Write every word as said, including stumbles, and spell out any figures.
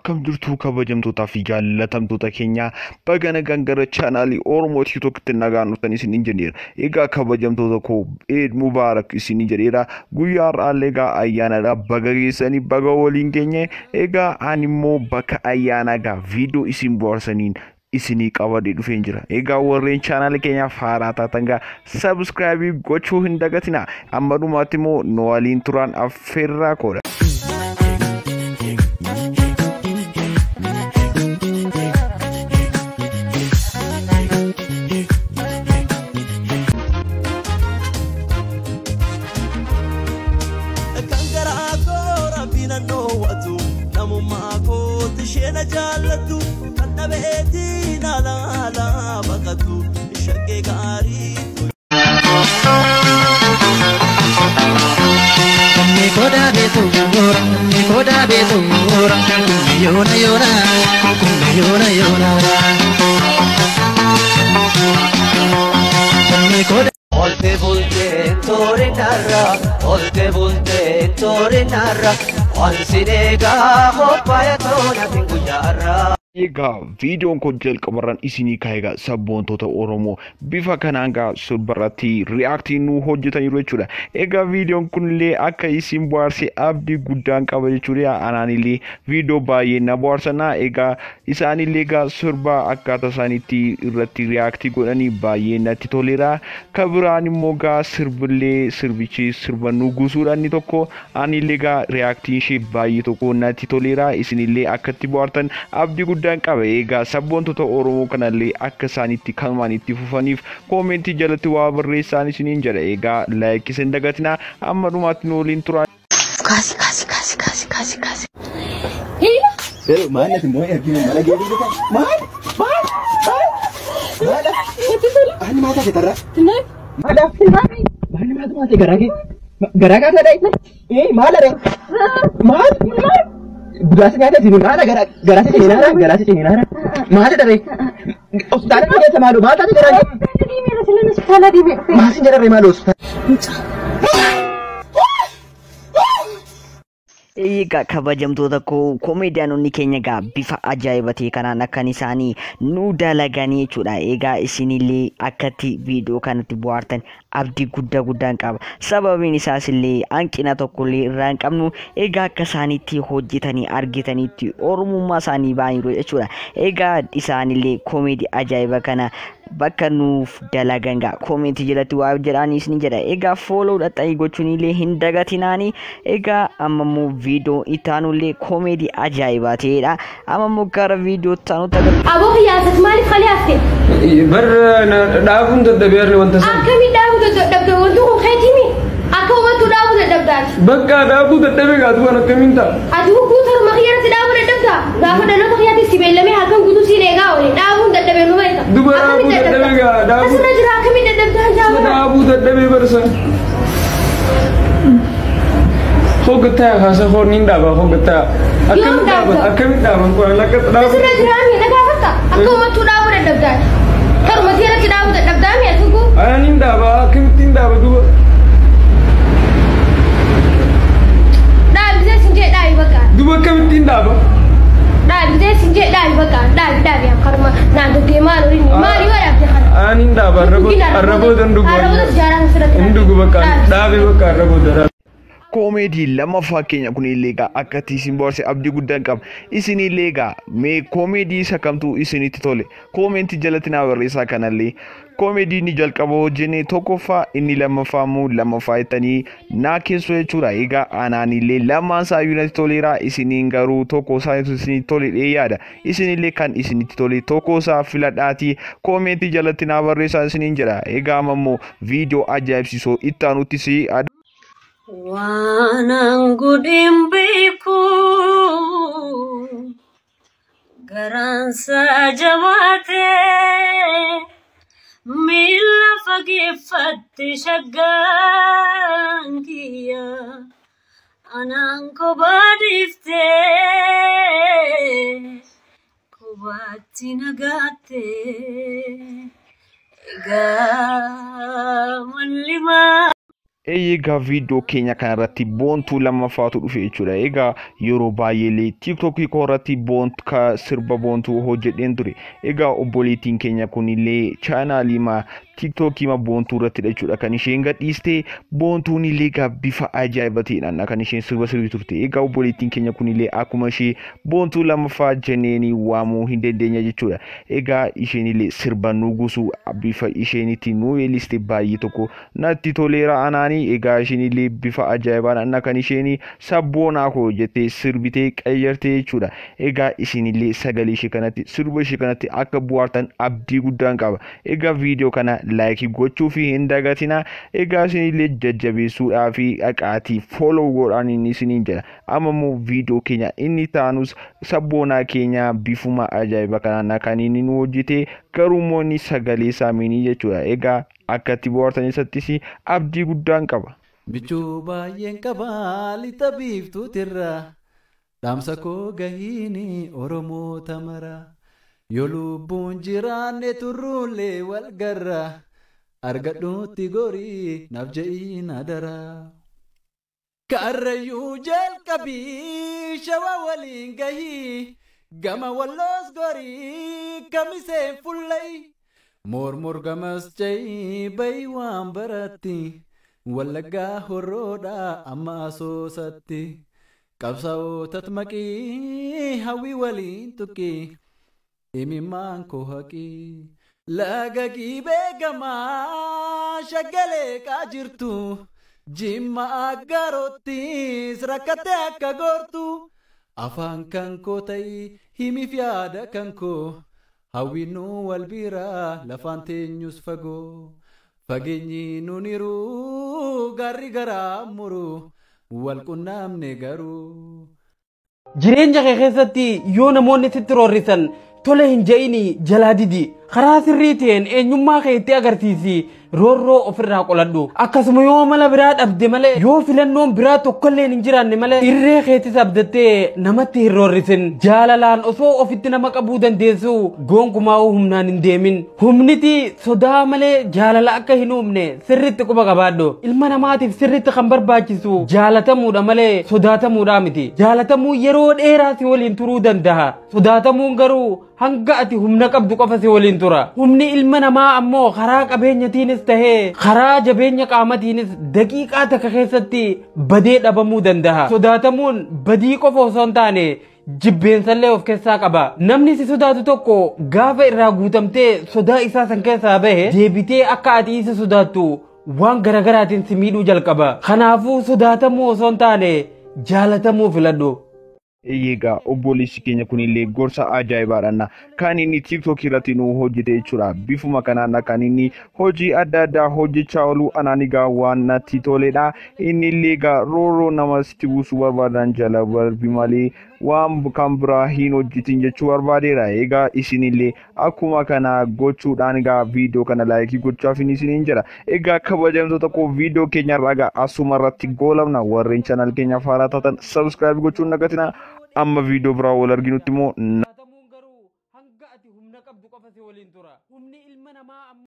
akkam jirtu kabajamtoota fi jaallatamtoota keenya bagana gangara channel Oromoo TikTok itti nagaan nutan isin injineer egaa kabajamtoota ko Eid Mubarak isin injineera guyyaa raalega ayyaana da bagageessanii baga waliin keenya egaa animmoo bakka ayyaana ga video isin boorsaniin isini qabadee dhufeen jira egaa warreen channel keenya faaraa taatanga subscribe gochuu hin dagatina amma dhumaatti immoo nu waliin turan affeerraa koodha. جالتو كنا بيتنا لا لا بقتو شقي قاريتو mi koda betu mi koda betu yona yona yona yona mi koda volte volte tore narra volte volte tore narra Ansinega hopaya tona tinguyara Ega video ko jel kabaran isini kaiga sabbontota Oromoo bifa kananga surbarati reacti nu hojjetan jiru jechuudha ega video kunillee akka isin boarsi abdi guddaan qaba jechuudha ananillee video baay'ee na boarsana ega isaanillee ga surba akkata sanitti irratti reacti godhani baay'ee natti tolera kabiraan immoo ga sirbillee sirbichi sirba nu gusuudhaan tokko anillee ga reacti shi baay'ee tokko natti tolera isinillee akkatti boartan abdi dan qabe egaa sabboontoota Oromoo kanallee akka isaanitti kalmaanitti fufaniif koomenti jalatti waa barreessaan isiniin jedha egaa like isin dagatina amma dhumaatti nu waliin turaa kasi kasi kasi kasi kasi kasi hila pero mana ti moy ergi mala geedi ko mal mal mal ani mata ke tarra ne mada mani mata mata garage garaga ta dai eh mal re mal mal Gurasa nyata sini mana gara garasi sini nara garasi sini nara mana dari ustaz ni dia malu mata ni gara di mera selana sekolah di mera masih jara malu ustaz Ega kabajamtoota ko komediyaanonni keenya gaa bifa ajaa'ibatee kanaan akkan isaanii nu dalaganii jechuudha egaa isinillee akkatti viidiyoo kanatti bohaartan abdii guddaa guddaan qaba sababiin isaas illee hanqina tokkollee irraa hin qabnu egaa akka isaanitti hojjetanii argitanitti oromummaa isaanii baay'ee jechuudha egaa isaanillee komedii ajaa'iba kana bakka nuuf dalagan gaa koomenti jalatti waa jedhaanis ni jedha egaa follow dhaxxanii gochuunillee hin dagatinaani egaa ammoo video itaanullee koomedii ajaa'iba ta'edha ammoo gara video taanu taga abo qiyaasat maaliif khaliafte bar dhaabun daddabeerni wanta san akkami dhaabu daddabda wantu kun kheetimi akka wantu dhaabu daddabdaati bakka dhaabu daddabe gaatu waan akkamiin ta'a aduu guutar makhiyarati dhaabu daddabda gaafa dhaloo makhiyati sibeellame halkan guutuu siin eegaa oli dhaabuun daddabe nu beeka duba dhaabu daddabe gaa dhaabu asuma jira akkami daddabdaa jaabara dhaabu daddabe barsa Hogata hasa hornin daba hogata akam daba akam daba ko lakat daba asura jirani daga fatta akko matu dabu da dabda kar matira ki dabu da dabda me tugu anin daba akam tin daba duba da bize sinje dai baka duba kam tin daba da bize sinje dai baka da da ya karma na da ge malu ni mari wala ta khana anin daba rabo rabo dan duba rabo jaran surat indugu baka dabe baka rabo dara Komedi lama fakenya kuni lega akati simborse abdi guddaan qaba isini lega me komedi sakamtu isini titole komenti jalatina warisa kanallee komedi ni jalqaba hojjene tokkoffaa inni lammaffaamu lammaffaa itanii naa keessoo jechuudha egaa anaanillee lamaan isaa yuunati toleera isiniin garuu tokko isaa isini tole yaada isinillee kan isinitti tole tokko isaa filadhaati komenti jalatina warisa isiniin jedha egaa ammoo viidiyoo ajaa'ibsiisoo ittaanutti si Wanang gudim biku garan saja mate mila fagifatti shaggangiya anang ko badifte ko batti nagate ga manlima Egaa viidiyoo keenya kanarratti boontuu lammaffaatu dhufe jechuudha. Egaa yeroo baay'ee TikTokii koorratti boontuu ka sirba boontuu hojjedheen ture. Egaa obboleettiin keenya kunillee chaanaalii ma TikTokii ma boontuu irratti jechuudha kan isheen gadhiiste. Boontuun illee egaa bifa ajaa'ibateedhaan kan isheen sirba sirbi turte. Egaa obboleettiin keenya kunillee akkuma ishee boontuu lammaffaa jenneeni waamuu hin dandeenya jechuudha. Egaa isheen illee sirba nugusu bifa isheenitti nu weelliste baay'ee tokko natti toleera anaani. Egaa isheen illee bifa ajaa'ibaan kan isheen sabboonaa koo jettee sirbitee qayyartee jechuudha. Egaa isheen illee sagalee ishee kanatti sirba ishee kanatti akka bu'aartan abdii guddaan qaba. Egaa viidiyoo kana laayikii gochuu fi hin dagatina. Egaa isheen illee jajjabeessuudhaa fi dhaqaatii fooloo godhaan inni isiniin jedha. Amma immoo viidiyoo keenya inni taanus sabboonaa keenya bifuma ajaa'iba kanaan kan inni nu hojjete garuu immoo inni sagalee saamini jechuudha. Egaa akkatti bohaartan isattis abdii guddaan qaba. Bichuu baay'een qaba lixa biiftuutirra dhaamsa koo gahiini Oromoota mara yoo lubbuun jiraanne turruullee wal garra argadhuutti gorii naaf je'iin adara. Karrayyuu jalqabii shawa waliin gahii gama walloos gorii kamiseen fullay. Mormor gamas jai bai waan baratti wallaggaa horroodha amma asoosatti qabsaa'ootat maqii hawwii waliin tuqii imimmaan koo haqii laga giibee gamaa shaggalee qaa jirtu jimma aggaroottis rakkattee akka goortu afaan kan koo ta'ii himiif yaada kan koo. Hawwinu wal bira lafaan teenyus fagoo fageenyi nuniru garri garaa muru wal qunnamne garuu. Jireenya kee keessatti yoo namoonni sitti roorrisan tole hin je'ini jalaa didi karaa sirrii ta'een eenyummaa kee itti agarsiisi roorroo ofirraa qoladhu akkasuma yoo mala biraa dhabde malee yoo filannoon biraa tokkollee hin jiraanne malee irree keetis abdattee namatti hin roorrisin jaalalaan osoo ofitti nama qabuu dandeessu gonkumaa humnaan hin deemin humniti sodaa malee jaalala akka hin uumne sirriitti quba qabaadhu ilma namaatiif sirriitti kan barbaachisu jaalatamuudha malee sodaatamuudha miti jaalatamuu yeroo dheeraa si waliin turuu danda'a sodaatamuun garuu hanga ati humna qabdu qofa si waliin tura humni ilma namaa ammoo karaa qabeenyatiinis tahee karaa jabeenya qaamatiinis daqiiqaa takka keessatti badee dhabamuu danda'a sodaatamuun badii qofa osoo hin taane jibbeensallee of keessaa qaba namni si sodaatu tokko gaafa irraa guutamtee sodaa isaa san keessaa bahe deebitee akka ati isa sodaattu waan garagaraatiin si miidhuu jalqaba kanaafuu sodaatamuu osoo hin taane jaalatamuu filadhu. Egaa obboleessi keenya kunillee gorsa ajaa'ibaadhaan kan inni TikTok irratti nu hojjete jechuudha. Bifuma kanaan kan inni hojii adda addaa hojjechaa oolu anaan egaa waan natti toledha. Inni illee egaa roorroo nama sitti buusuu barbaadan jala darbi malee waan kan biraa hin hojjetin jechuu barbaadeera. Egaa isinillee akkuma kana gochuudhaan egaa viidiyoo kana laayikii gochaaf isiniin jira. Egaa kabajamtoota koo viidiyoo keenya irraa asuma irratti goolabna warreen channel keenya faaraa taatan subscribe gochuun nagatina. Amma viidiyoo biraa wal arginutti immoo